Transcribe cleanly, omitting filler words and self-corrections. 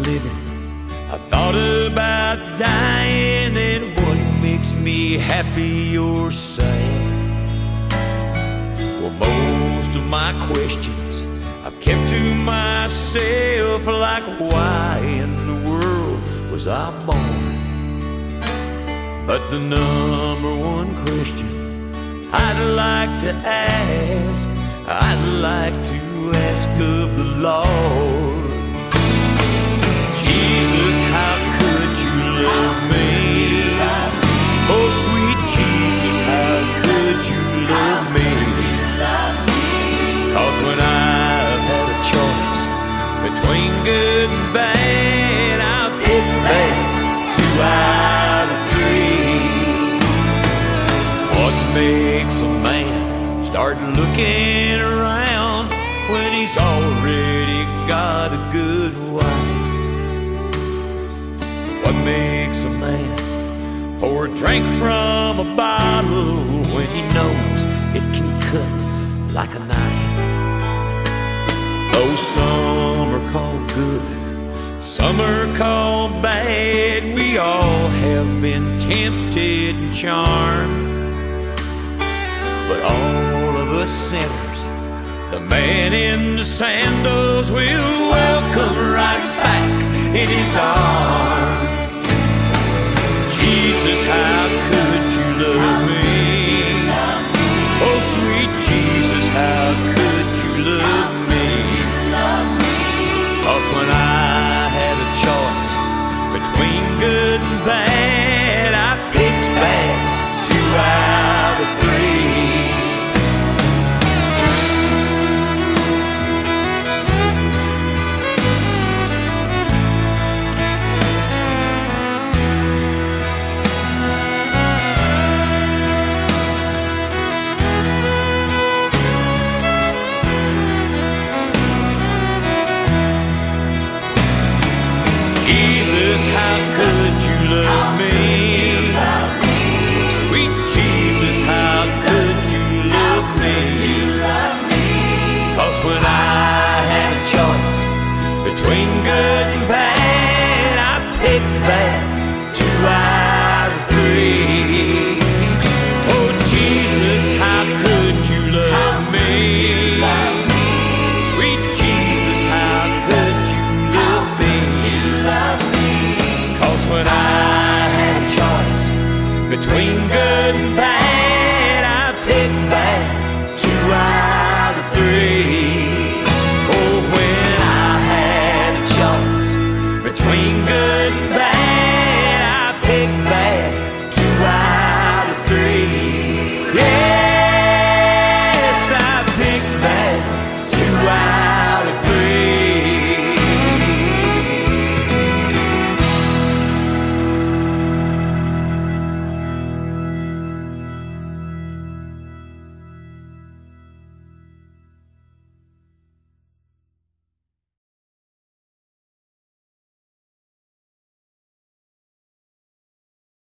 living. I thought about dying and what makes me happy or sad. Well, most of my questions I've kept to myself, like why in the world was I born? But the number one question I'd like to ask, I'd like to ask of the Lord. Jesus, how could you love me? Oh, sweet Jesus, how could you love me? 'Cause when I've had a choice between good and bad, I'll pick back 2 out of 3. What makes a man start looking around when he's already got a good wife? What makes a man pour a drink from a bottle when he knows it can cut like a knife? Though some are called good, some are called bad, we all have been tempted and charmed. But all of us sinners, the man in the sandals will welcome right back in his arms. Jesus, how could you love me? Oh, sweet Jesus, how could you love me? 'Cause when I had a choice between good and bad, I picked back 2 out of 3. Jesus, how could you love me?